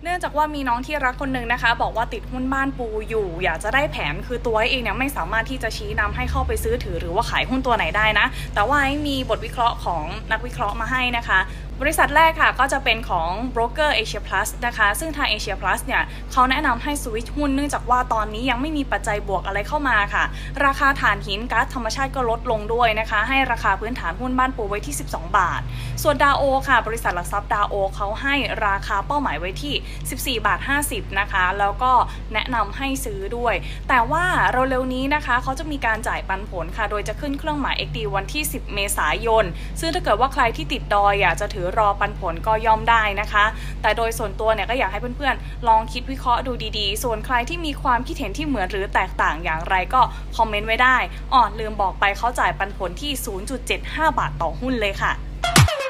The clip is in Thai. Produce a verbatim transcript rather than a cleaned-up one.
เนื่องจากว่ามีน้องที่รักคนหนึ่งนะคะบอกว่าติดหุ้นบ้านปูอยู่อยากจะได้แผนคือตัวเองเนี่ยไม่สามารถที่จะชี้นำให้เข้าไปซื้อถือหรือว่าขายหุ้นตัวไหนได้นะแต่ว่ามีบทวิเคราะห์ของนักวิเคราะห์มาให้นะคะบริษัทแรกค่ะก็จะเป็นของ Broker Asia Plus นะคะซึ่งทาง Asia Plus เนี่ยเขาแนะนำให้สวิตช์หุ้นเนื่องจากว่าตอนนี้ยังไม่มีปัจจัยบวกอะไรเข้ามาค่ะราคาถ่านหินก๊าซธรรมชาติก็ลดลงด้วยนะคะให้ราคาพื้นฐานหุ้นบ้านปูไว้ที่สิบสองบาทส่วนดาโอค่ะบริษัทหลักทรัพย์ดาโอเขาให้ราคาเป้าหมายไว้ที่สิบสี่บาทห้าสิบนะคะแล้วก็แนะนำให้ซื้อด้วยแต่ว่าเร็วๆนี้นะคะเขาจะมีการจ่ายปันผลค่ะโดยจะขึ้นเครื่องหมาย เอ็กซ์ ดี วันที่สิบเมษายนซึ่งถ้าเกิดว่าใครที่ติดดอยอยากจะถือรอปันผลก็ย่อมได้นะคะแต่โดยส่วนตัวเนี่ยก็อยากให้เพื่อนๆลองคิดวิเคราะห์ดูดีๆส่วนใครที่มีความคิดเห็นที่เหมือนหรือแตกต่างอย่างไรก็คอมเมนต์ไว้ได้อ๋อลืมบอกไปเขาจ่ายปันผลที่ ศูนย์จุดเจ็ดห้าบาทต่อหุ้นเลยค่ะ